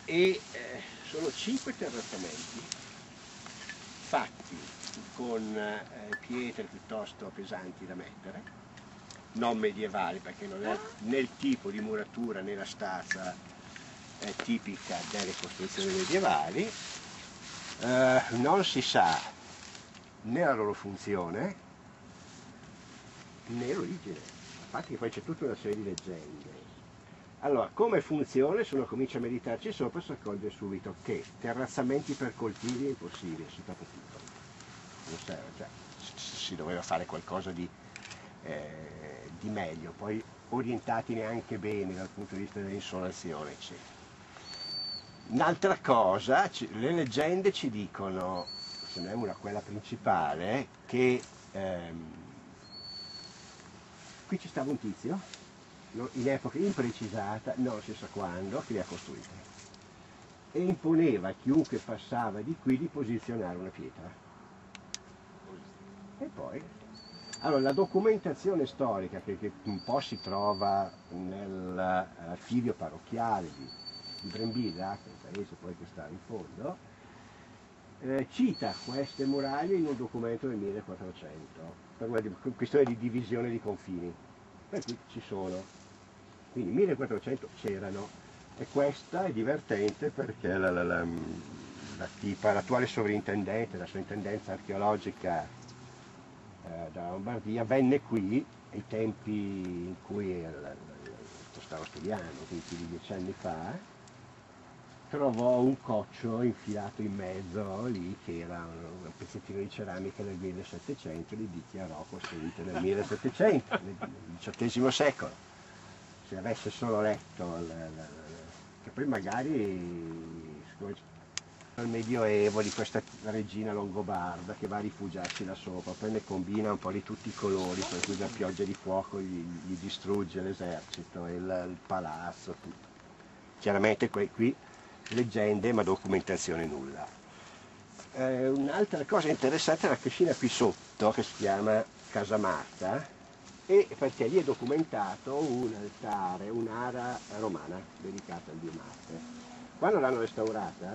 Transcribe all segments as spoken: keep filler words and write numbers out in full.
e eh, sono cinque terrazzamenti fatti con eh, pietre piuttosto pesanti da mettere, non medievali, perché non è né il tipo di muratura né la stazza è tipica delle costruzioni medievali, eh, non si sa né la loro funzione né l'origine, infatti poi c'è tutta una serie di leggende. Allora, come funziona, se uno comincia a meditarci sopra si accorge subito che terrazzamenti per coltivi è impossibile, si troppo piccolo, non serve, cioè, si doveva fare qualcosa di, eh, di meglio, poi orientati neanche bene dal punto di vista dell'insolazione, eccetera. Un'altra cosa, le leggende ci dicono, se non è una quella principale, che ehm, qui ci stava un tizio, in epoca imprecisata, non si sa quando, che li ha costruiti, e imponeva a chiunque passava di qui di posizionare una pietra. E poi, allora, la documentazione storica che, che un po' si trova nell'archivio parrocchiale di, di Brembilla, che è il paese poi che sta in fondo, eh, cita queste muraglie in un documento del millequattrocento, per una questione di divisione di confini, per cui ci sono. Quindi millequattrocento c'erano, e questa è divertente perché la, la, la, la tipa, l'attuale sovrintendente della sovrintendenza archeologica eh, della Lombardia venne qui ai tempi in cui lo stavo studiando, quindi più di dieci anni fa, trovò un coccio infilato in mezzo lì che era un, un pezzettino di ceramica del millesettecento, li dichiarò costruito nel millesettecento, nel diciottesimo secolo. Se avesse solo letto, l, l, l, che poi magari al Medioevo di questa regina longobarda che va a rifugiarsi là sopra, poi ne combina un po' di tutti i colori, per cui la pioggia di fuoco gli, gli distrugge l'esercito, il, il palazzo, tutto. Chiaramente qui, qui leggende ma documentazione nulla. Eh, un'altra cosa interessante è la cascina qui sotto che si chiama Casa Marta, e perché lì è documentato un altare, un'ara romana dedicata al dio Marte. Quando l'hanno restaurata,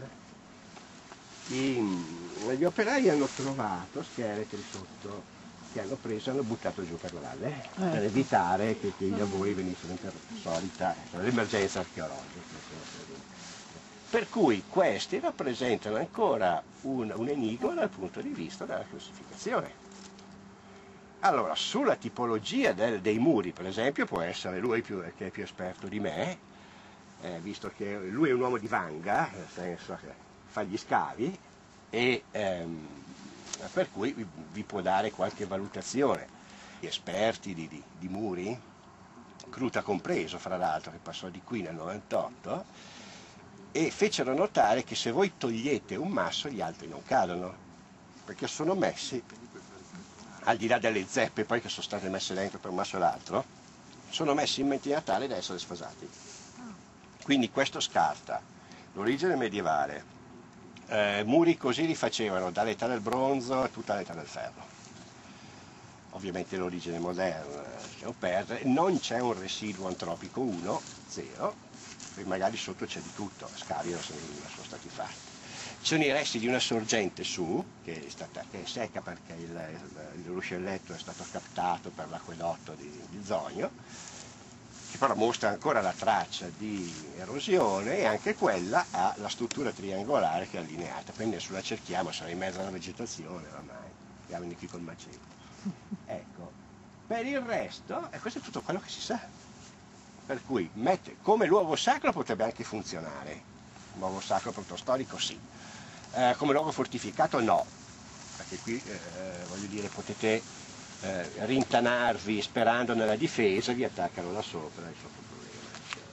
i, gli operai hanno trovato scheletri sotto che hanno preso e hanno buttato giù per la valle, eh. per evitare che, che i lavori venissero interrotti, solita, l'emergenza archeologica. Per cui questi rappresentano ancora un, un enigma dal punto di vista della classificazione. Allora, sulla tipologia del, dei muri, per esempio, può essere lui più, che è più esperto di me, eh, visto che lui è un uomo di vanga, nel senso che fa gli scavi, e ehm, per cui vi, vi può dare qualche valutazione. Gli esperti di, di, di muri, Cruta compreso, fra l'altro, che passò di qui nel novantotto, e fecero notare che se voi togliete un masso gli altri non cadono, perché sono messi, al di là delle zeppe poi che sono state messe dentro per un masso e l'altro, sono messi in maniera tale da essere sfasati. Quindi questo scarta l'origine medievale, eh, muri così li facevano dall'età del bronzo a tutta l'età del ferro. Ovviamente l'origine moderna lasciamo perdere, non c'è un residuo antropico uno, zero, poi magari sotto c'è di tutto, scavi non sono stati fatti. Ci sono i resti di una sorgente su, che è, stata, che è secca perché il, il, il ruscelletto è stato captato per l'acquedotto di, di Zogno, che però mostra ancora la traccia di erosione e anche quella ha la struttura triangolare che è allineata, quindi adesso la cerchiamo, sarà in mezzo alla vegetazione ormai, andiamo qui col maceto. Ecco, per il resto, e questo è tutto quello che si sa, per cui mette, come luogo sacro potrebbe anche funzionare, luogo sacro protostorico sì. Eh, come luogo fortificato no, perché qui eh, voglio dire potete eh, rintanarvi sperando nella difesa, vi attaccano da sopra, è sotto problema.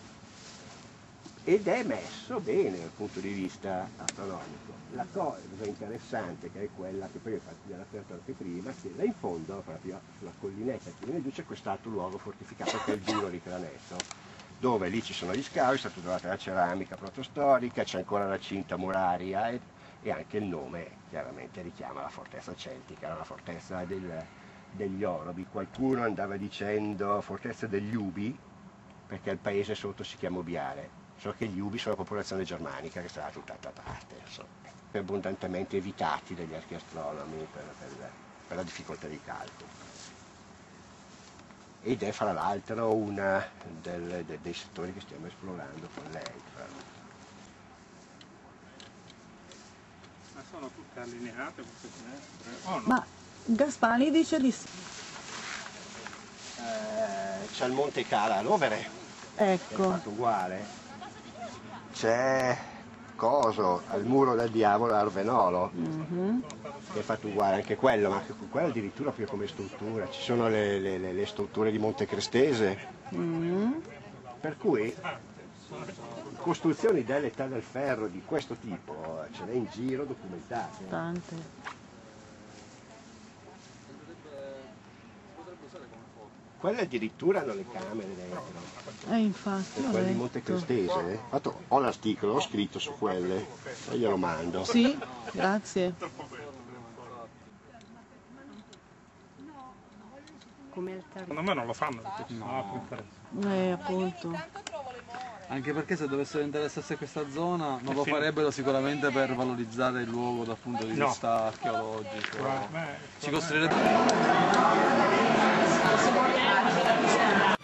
Ed è messo bene dal punto di vista astronomico. La cosa interessante che è quella che poi infatti vi ho aperto anche prima, che là in fondo, proprio sulla collinetta che viene giù, c'è quest'altro luogo fortificato che è il Giro di Cranesso, dove lì ci sono gli scavi, è stata trovata la ceramica protostorica, c'è ancora la cinta muraria e, e anche il nome chiaramente richiama la fortezza celtica, era la fortezza del, degli Orobi. Qualcuno andava dicendo fortezza degli Ubi, perché il paese sotto si chiama Obiare, solo che gli ubi sono la popolazione germanica che è stata tutt'altra parte, insomma, abbondantemente evitati dagli archeastronomi per, per, per la difficoltà di calcolo. Ed è fra l'altro uno dei settori che stiamo esplorando con lei. Ma sono tutte allineate queste finestre? Oh, no. Ma Gaspani dice di sì. Eh, c'è il Monte Cala a Rovere, Ecco. che è fatto uguale. C'è Coso, al muro del diavolo a Arvenolo, mm-hmm. che è fatto uguale anche quello, ma anche quello addirittura più come struttura. Ci sono le, le, le strutture di Monte Crestese, mm-hmm. per cui costruzioni dell'età del ferro di questo tipo ce n'è in giro documentate. Tante. Quelle addirittura hanno le camere dentro. Eh, infatti. Quelle di Monte Crestese. Fatto, ho l'articolo, ho scritto su quelle, poi glielo mando. Sì, grazie. Secondo me non lo fanno perché no. Ha più interesse. Eh, appunto. Anche perché se dovessero interessarsi a questa zona non lo farebbero sicuramente per valorizzare il luogo dal punto di vista no. archeologico. Ci costringerebbe.